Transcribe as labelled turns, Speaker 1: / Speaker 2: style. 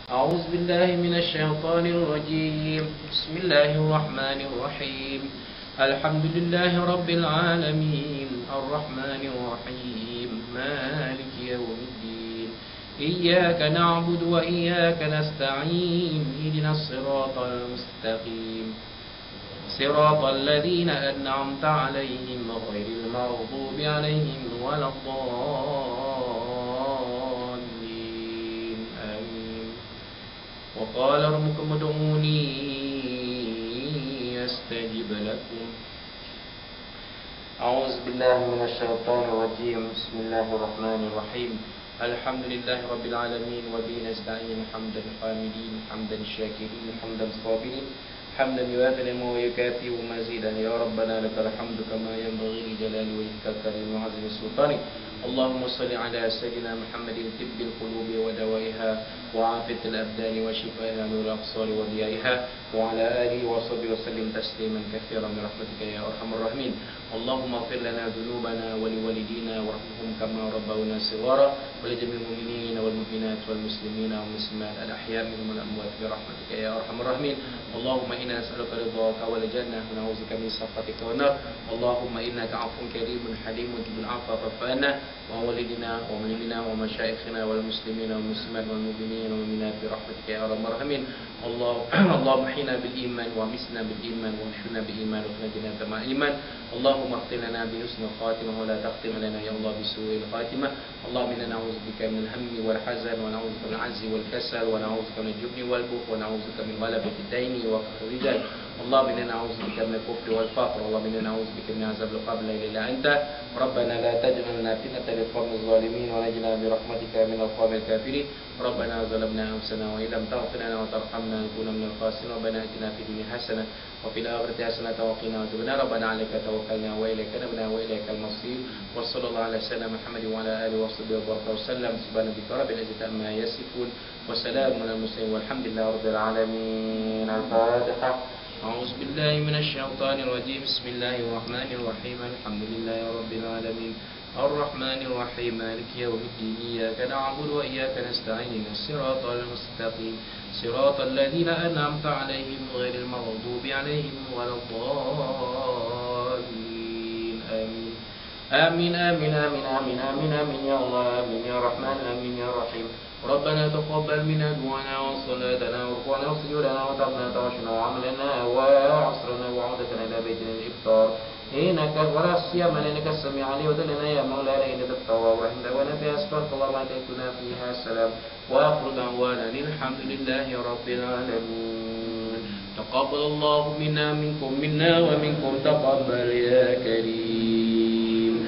Speaker 1: أعوذ بالله من الشيطان الرجيم. بسم الله الرحمن الرحيم. الحمد لله رب العالمين الرحمن الرحيم مالك يوم الدين إياك نعبد وإياك نستعين اهدنا الصراط المستقيم صراط الذين أنعمت عليهم غير المغضوب عليهم ولا الضالين آمين. وقال ربكم ادعوني أستجب لكم. أعوذ بالله من الشيطان الرجيم. بسم الله الرحمن الرحيم. الحمد لله رب العالمين وبه نستعين حمدا الحامدين حمدا الشاكرين حمدا الصابرين حمدا يوافي ويكافئ مزيدا. يا ربنا لك الحمد كما ينبغي لجلال وجهك الكريم وعظيم سلطانك. اللهم صل على سيدنا محمد طب القلوب ودوائها وعافية الأبدان وشفائها نور الأبصار وضيائها وعلى آله وصحبه وسلم تسليما كثيرا برحمتك يا أرحم الراحمين. اللهم اغفر لنا ذنوبنا ولوالدينا وارحمهم كما ربونا صغارا ولجميع المؤمنين والمؤمنات والمسلمين والمسلمات الأحياء منهم والأموات برحمتك يا أرحم الراحمين. اللهم إنا نسألك رضاك والجنة ونعوذ بك من سخطك والنار. اللهم إنك عفو كريم حليم تجيب العفو فاعف عنا ووالدنا ومؤمننا ومشايخنا والمسلمين والمسلمات والمؤمنين والمؤمنات برحمتك يا أرحم الراحمين. اللهم احينا بالإيمان وامسنا بالإيمان وانشرنا بالإيمان وخرجنا مع الإيمان. اللهم اختم لنا بحسن الخاتمة ولا تختم لنا يا الله بسوء الخاتمة. اللهم إنا نعوذ بك من الهم والحزن ونعوذ بك من العجز والكسل ونعوذ بك من الجبن والبخل ونعوذ بك من غلبة الدين وقهر الرجال. اللهم إنا نعوذ بك من الكفر والفقر. اللهم إنا نعوذ بك من عذاب القبر لا إله إلا أنت. ربنا لا تجعلنا فتنة للقوم الظالمين ونجنا برحمتك من القوم الكافرين. ربنا ظلمنا أنفسنا وإن لم تغفر لنا وترحمنا نكون من الخاسرين. ربنا آتنا في الدنيا حسنة وفي الآخرة حسنة وقنا عذاب النار. ربنا عليك توكلنا وإليك نبنا وإليك المصير. وصلى الله على سيدنا محمد وعلى آله وصحبه وبارك وسلم. سبحان ربك رب العزة عما يصفون وسلام على المرسلين والحمد لله رب العالمين. الفاتحة. أعوذ بالله من الشيطان الرجيم. بسم الله الرحمن الرحيم. الحمد لله رب العالمين الرحمن الرحيم مالك يوم الدين إياك نعبد وإياك نستعين الصراط المستقيم صراط الذين أنعمت عليهم غير المغضوب عليهم ولا الضالين آمين آمين آمين آمين آمين آمين آمين يا الله آمين يا رحمن آمين يا رحيم. ربنا تقبل منا دعانا وصلاتنا وركوعنا وسجودنا وتعبنا وتواشنا وعملنا وعصرنا وعودتنا إلى بيتنا الإفطار إنك ولا سيما لأنك السميع علي ودلنا يا مولانا إنك التواب الرحيم. دعوانا فيها أسباب الله ما تأتنا فيها السلام وآخر دعوانا الحمد لله رب العالمين. تقبل الله منا ومنكم تقبل